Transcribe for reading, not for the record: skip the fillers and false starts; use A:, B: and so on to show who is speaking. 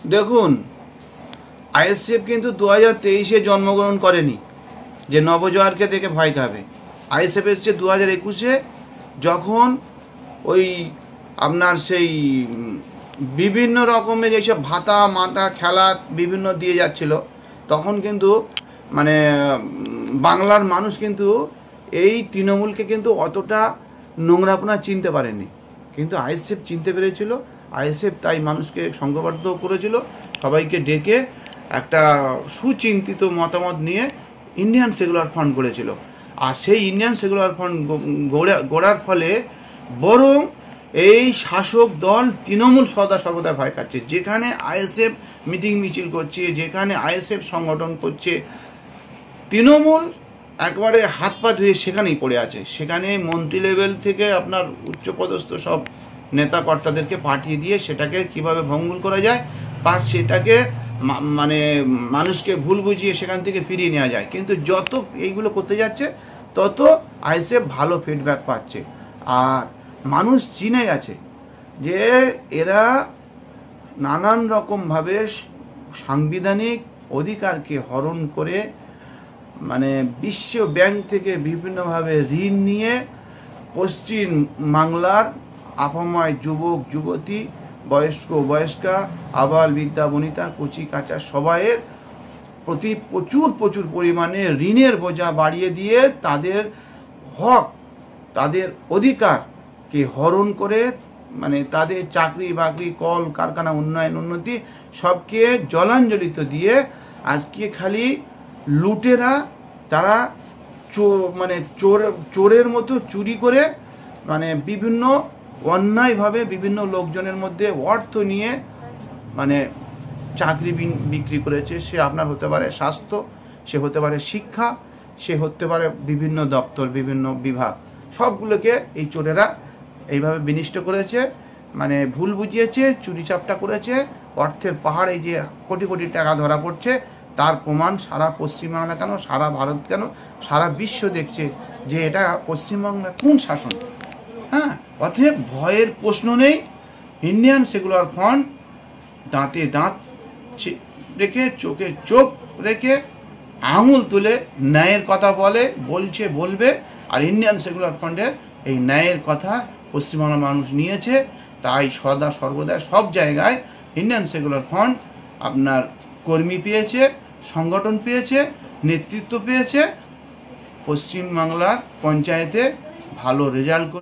A: দেখুন, আইএসএফ কিন্তু 2023-এ জন্মগ্রহণ করেনি যে নবজোয়ারকে দেখে ভয় খাবে। আইএসএফ এসছে 2021-এ, যখন ওই আপনার সেই বিভিন্ন রকমের এইসব ভাতা মাতা খেলা বিভিন্ন দিয়ে যাচ্ছিল, তখন কিন্তু মানে বাংলার মানুষ কিন্তু এই তৃণমূলকে কিন্তু অতটা নোংরাপনা চিনতে পারেনি, কিন্তু আইএসএফ চিনতে পেরেছিল। আইএসএফ তাই মানুষকে সংঘবদ্ধ করেছিল, সবাইকে ডেকে একটা সুচিন্তিত মতামত নিয়ে ইন্ডিয়ান সেকুলার ফ্রন্ট গড়েছিল। আর সেই ইন্ডিয়ান সেকুলার ফ্রন্ট গড়ার ফলে বরং এই শাসক দল তৃণমূল সর্বদা ভয় খাচ্ছে। যেখানে আইএসএফ মিটিং মিছিল করছে, যেখানে আইএসএফ সংগঠন করছে, তৃণমূল একবারে হাত পা ধুয়ে সেখানেই পড়ে আছে। সেখানে মন্ত্রী লেভেল থেকে আপনার উচ্চপদস্থ সব নেতা কর্তাদেরকে পাঠিয়ে দিয়ে সেটাকে কিভাবে ভঙ্গুর করা যায় বা সেটাকে মানে মানুষকে ভুল বুঝিয়ে সেখান থেকে ফিরিয়ে নেওয়া যায়। কিন্তু যত এইগুলো করতে যাচ্ছে তত আইএসএফ ভালো ফিডব্যাক পাচ্ছে, আর মানুষ চিনে গেছে যে এরা নানান রকমভাবে সাংবিধানিক অধিকারকে হরণ করে মানে বিশ্ব ব্যাংক থেকে বিভিন্নভাবে ঋণ নিয়ে পশ্চিম বাংলার আপাময় যুবক যুবতী, বয়স্ক বয়স্কা, আবাল বৃদ্ধা বনিতা, কচি কাঁচা সবাইয়ের প্রতি প্রচুর পরিমাণে ঋণের বোঝা বাড়িয়ে দিয়ে তাদের হক, তাদের অধিকারকে হরণ করে মানে তাদের চাকরি বাকরি, কল কারখানা, উন্নতি সবকে জলাঞ্জলিত দিয়ে আজকে খালি লুটেরা তারা মানে চোরের মতো চুরি করে মানে বিভিন্ন অন্যায়ভাবে বিভিন্ন লোকজনের মধ্যে অর্থ নিয়ে মানে চাকরি বিক্রি করেছে। সে আপনার হতে পারে স্বাস্থ্য, সে হতে পারে শিক্ষা, সে হতে পারে বিভিন্ন দপ্তর, বিভিন্ন বিভাগ, সবগুলোকে এই চোরেরা এইভাবে বিনিষ্ট করেছে, মানে ভুল বুঝিয়েছে, চুরি চাপটা করেছে। অর্থের পাহাড়, এই যে কোটি কোটি টাকা ধরা পড়ছে, তার প্রমাণ সারা পশ্চিমবাংলা কেন, সারা ভারত কেন, সারা বিশ্ব দেখছে যে এটা পশ্চিমবাংলা কোন শাসন। হ্যাঁ, অতএব ভয়ের প্রশ্ন নেই। ইন্ডিয়ান সেকুলার ফ্রন্ট দাঁতে দাঁত রেখে, চোখে চোখ রেখে, আঙুল তুলে ন্যায়ের কথা বলবে। আর ইন্ডিয়ান সেকুলার ফ্রন্টের এই ন্যায়ের কথা পশ্চিমবাংলার মানুষ নিয়েছে, তাই সর্বদা সব জায়গায় ইন্ডিয়ান সেকুলার ফ্রন্ট আপনার কর্মী পেয়েছে, সংগঠন পেয়েছে, নেতৃত্ব পেয়েছে। পশ্চিমবাংলার পঞ্চায়েতে ভালো রেজাল্ট